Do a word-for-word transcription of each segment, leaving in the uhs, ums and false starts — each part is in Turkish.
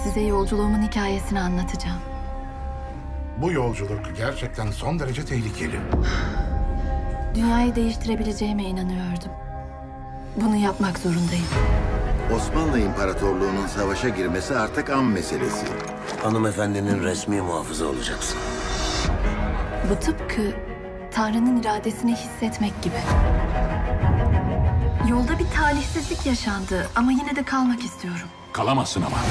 Size yolculuğumun hikayesini anlatacağım. Bu yolculuk gerçekten son derece tehlikeli. Dünyayı değiştirebileceğime inanıyordum. Bunu yapmak zorundayım. Osmanlı İmparatorluğu'nun savaşa girmesi artık an meselesi. Hanımefendinin resmi muhafızı olacaksın. Bu tıpkı Tanrı'nın iradesini hissetmek gibi. Yolda bir talihsizlik yaşandı ama yine de kalmak istiyorum. Kalamazsın ama.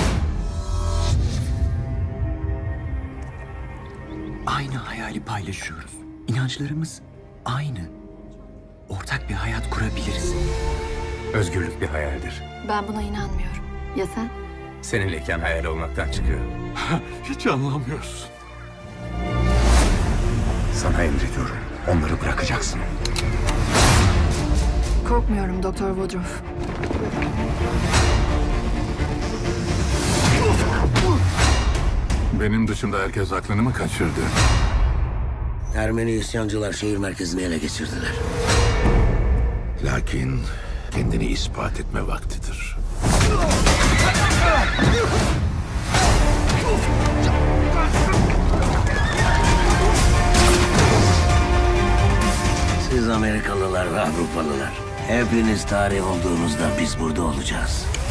Aynı hayali paylaşıyoruz. İnançlarımız aynı. Ortak bir hayat kurabiliriz. Özgürlük bir hayaldir. Ben buna inanmıyorum. Ya sen? Seninleyken hayal olmaktan çıkıyor. Hiç anlamıyorsun. Sana emrediyorum. Onları bırakacaksın. Korkmuyorum Doktor Woodruff. Benim dışında herkes aklını mı kaçırdı? Ermeni isyancılar şehir merkezini ele geçirdiler. Lakin kendini ispat etme vaktidir. Siz Amerikalılar ve Avrupalılar. Hepiniz tarih olduğunuzda biz burada olacağız.